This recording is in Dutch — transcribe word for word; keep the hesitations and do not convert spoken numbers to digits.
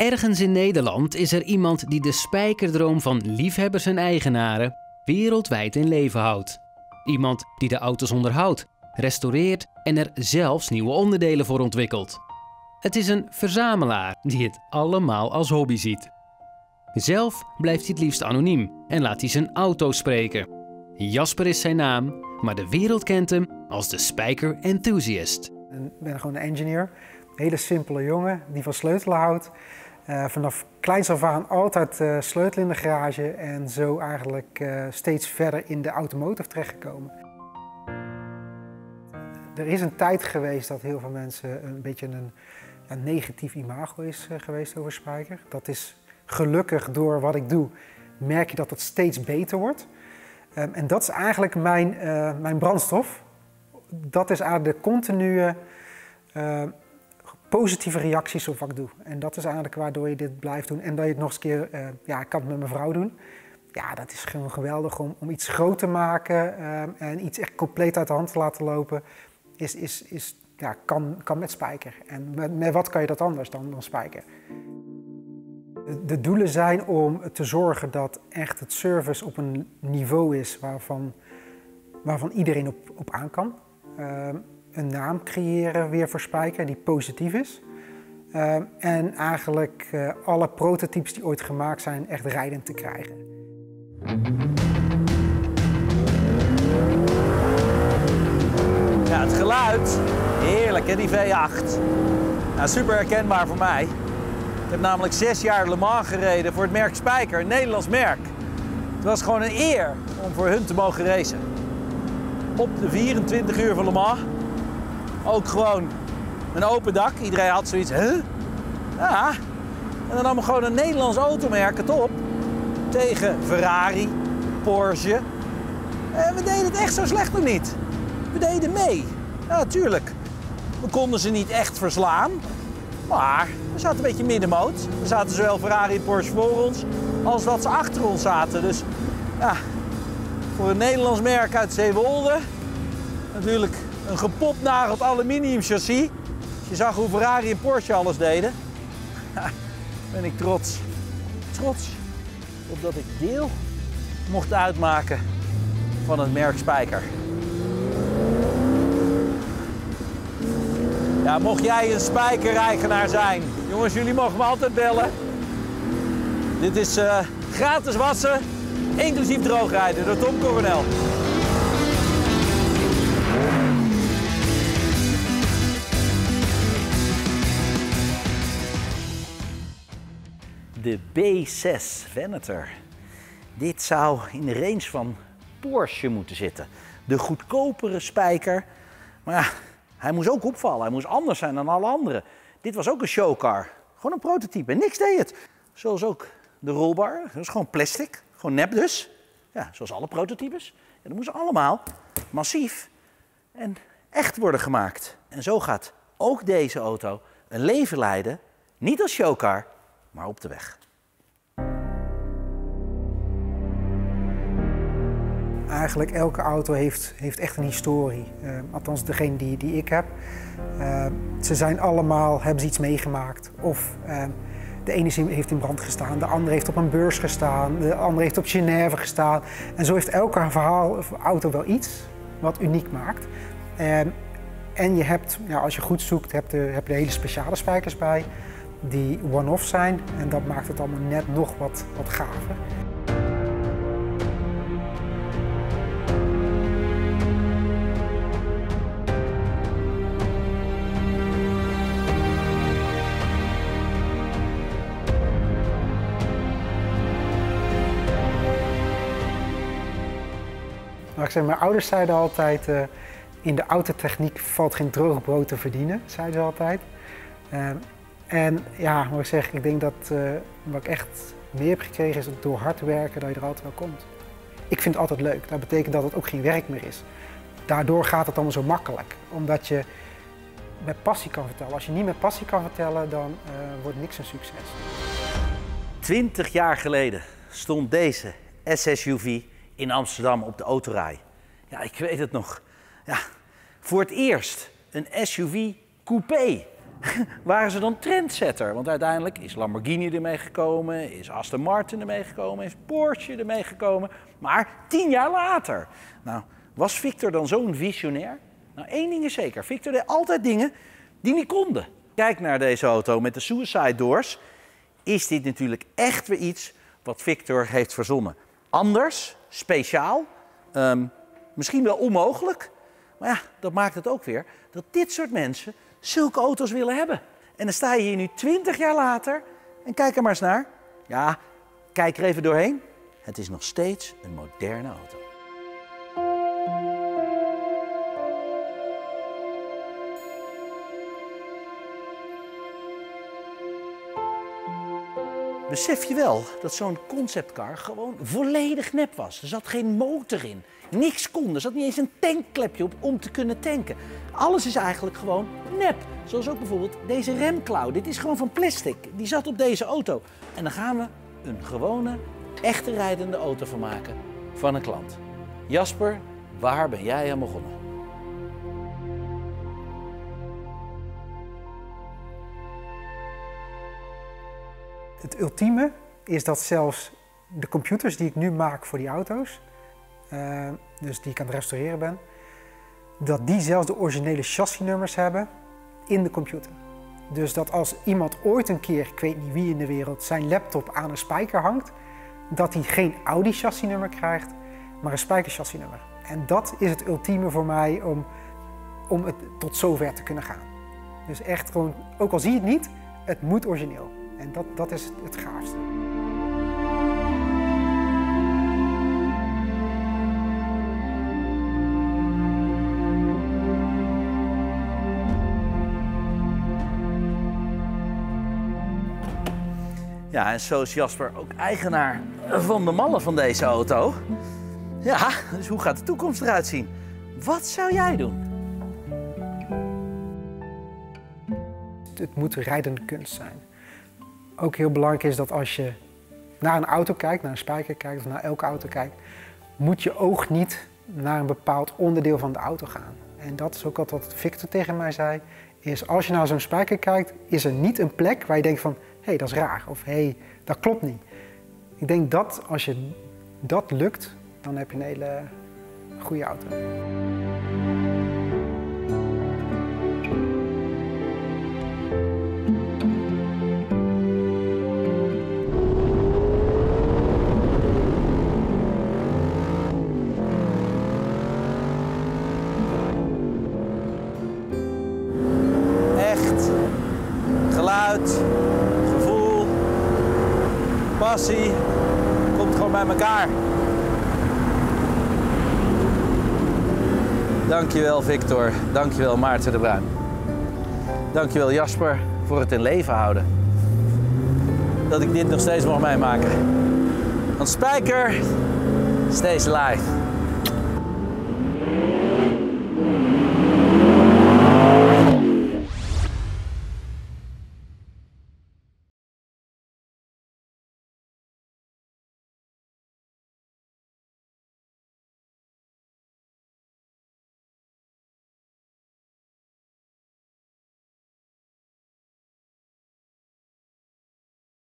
Ergens in Nederland is er iemand die de spijkerdroom van liefhebbers en eigenaren wereldwijd in leven houdt. Iemand die de auto's onderhoudt, restaureert en er zelfs nieuwe onderdelen voor ontwikkelt. Het is een verzamelaar die het allemaal als hobby ziet. Zelf blijft hij het liefst anoniem en laat hij zijn auto spreken. Jasper is zijn naam, maar de wereld kent hem als de Spijker Enthusiast. Ik ben gewoon een engineer, een hele simpele jongen die van sleutelen houdt. Uh, vanaf kleins af aan altijd uh, sleutelen in de garage en zo eigenlijk uh, steeds verder in de automotive terechtgekomen. Er is een tijd geweest dat heel veel mensen een beetje een, een negatief imago is uh, geweest over Spijker. Dat is gelukkig door wat ik doe, merk je dat het steeds beter wordt. Um, en dat is eigenlijk mijn, uh, mijn brandstof. Dat is eigenlijk de continue uh, positieve reacties op wat ik doe. En dat is eigenlijk waardoor je dit blijft doen. En dat je het nog eens een keer, uh, ja, ik kan het met mijn vrouw doen. Ja, dat is gewoon geweldig om, om iets groot te maken uh, en iets echt compleet uit de hand te laten lopen. Is, is, is, ja, kan, kan met Spijker. En met, met wat kan je dat anders dan, dan Spijker? De doelen zijn om te zorgen dat echt het service op een niveau is waarvan, waarvan iedereen op, op aan kan. Uh, een naam creëren weer voor Spijker die positief is. Uh, en eigenlijk uh, alle prototypes die ooit gemaakt zijn echt rijdend te krijgen. Ja, het geluid, heerlijk hè, die V acht. Nou, super herkenbaar voor mij. Ik heb namelijk zes jaar Le Mans gereden voor het merk Spijker, een Nederlands merk. Het was gewoon een eer om voor hun te mogen racen. Op de vierentwintig uur van Le Mans. Ook gewoon een open dak. Iedereen had zoiets, huh? Ja. En dan nam gewoon een Nederlands automerk het op. Tegen Ferrari, Porsche. En we deden het echt zo slecht nog niet. We deden mee. Ja, natuurlijk. We konden ze niet echt verslaan. Maar we zaten een beetje middenmoot. Er zaten zowel Ferrari en Porsche voor ons, als dat ze achter ons zaten. Dus ja, voor een Nederlands merk uit Zeewolde, natuurlijk een gepopnageld aluminium chassis. Als je zag hoe Ferrari en Porsche alles deden, ja, ben ik trots. Trots op dat ik deel mocht uitmaken van het merk Spijker. Ja, mocht jij een Spijker-eigenaar zijn, jongens, jullie mogen me altijd bellen. Dit is uh, gratis wassen, inclusief droogrijden door Tom Coronel. De B zes Venator. Dit zou in de range van Porsche moeten zitten. De goedkopere Spijker. Maar ja, hij moest ook opvallen. Hij moest anders zijn dan alle anderen. Dit was ook een showcar. Gewoon een prototype. En niks deed het. Zoals ook de rolbar. Dat is gewoon plastic. Gewoon nep dus. Ja, zoals alle prototypes. En dat moest allemaal massief en echt worden gemaakt. En zo gaat ook deze auto een leven leiden. Niet als showcar, maar op de weg. Eigenlijk elke auto heeft, heeft echt een historie. Uh, althans degene die, die ik heb. Uh, ze zijn allemaal, hebben ze iets meegemaakt. Of uh, de ene heeft in brand gestaan, de andere heeft op een beurs gestaan, de andere heeft op Genève gestaan. En zo heeft elke verhaal, auto wel iets wat uniek maakt. Uh, en je hebt, ja, als je goed zoekt, heb je, heb je hele speciale spijkers bij. Die one-off zijn. En dat maakt het allemaal net nog wat, wat gaver. Nou, ik zeg, mijn ouders zeiden altijd, uh, in de autotechniek valt geen droog brood te verdienen, zeiden ze altijd. Uh, en ja, moet ik zeggen, ik denk dat uh, wat ik echt meer heb gekregen is dat door hard werken dat je er altijd wel komt. Ik vind het altijd leuk, dat betekent dat het ook geen werk meer is. Daardoor gaat het allemaal zo makkelijk, omdat je met passie kan vertellen. Als je niet met passie kan vertellen, dan uh, wordt niks een succes. Twintig jaar geleden stond deze S S U V in Amsterdam op de autorij. Ja, ik weet het nog. Ja, voor het eerst een S U V coupé. waren ze dan trendsetter. Want uiteindelijk is Lamborghini ermee gekomen, is Aston Martin ermee gekomen, is Porsche ermee gekomen. Maar tien jaar later. Nou, was Victor dan zo'n visionair? Nou, één ding is zeker. Victor deed altijd dingen die niet konden. Kijk naar deze auto met de Suicide Doors. Is dit natuurlijk echt weer iets wat Victor heeft verzonnen. Anders, speciaal, um, misschien wel onmogelijk. Maar ja, dat maakt het ook weer dat dit soort mensen zulke auto's willen hebben. En dan sta je hier nu twintig jaar later en kijk er maar eens naar. Ja, kijk er even doorheen. Het is nog steeds een moderne auto. Besef je wel dat zo'n conceptcar gewoon volledig nep was? Er zat geen motor in, niks kon, er zat niet eens een tankklepje op om te kunnen tanken. Alles is eigenlijk gewoon nep. Zoals ook bijvoorbeeld deze remklauw. Dit is gewoon van plastic. Die zat op deze auto. En dan gaan we een gewone, echte rijdende auto van maken van een klant. Jasper, waar ben jij aan begonnen? Het ultieme is dat zelfs de computers die ik nu maak voor die auto's, uh, dus die ik aan het restaureren ben, dat die zelfs de originele chassisnummers hebben in de computer. Dus dat als iemand ooit een keer, ik weet niet wie in de wereld, zijn laptop aan een spijker hangt, dat hij geen Audi chassisnummer krijgt, maar een spijker chassisnummer. En dat is het ultieme voor mij om, om het tot zover te kunnen gaan. Dus echt gewoon, ook al zie je het niet, het moet origineel. En dat, dat is het gaafste. Ja, en zo is Jasper ook eigenaar van de mallen van deze auto. Ja, dus hoe gaat de toekomst eruit zien? Wat zou jij doen? Het moet rijdende kunst zijn. Ook heel belangrijk is dat als je naar een auto kijkt, naar een spijker kijkt of naar elke auto kijkt, moet je oog niet naar een bepaald onderdeel van de auto gaan. En dat is ook altijd wat Victor tegen mij zei, is als je naar zo'n spijker kijkt, is er niet een plek waar je denkt van, hé, hey, dat is raar of hé, hey, dat klopt niet. Ik denk dat als je dat lukt, dan heb je een hele goede auto. Gevoel, passie, komt gewoon bij elkaar. Dankjewel Victor, dankjewel Maarten de Bruin. Dankjewel Jasper voor het in leven houden. Dat ik dit nog steeds mag meemaken. Want Spijker, stays alive.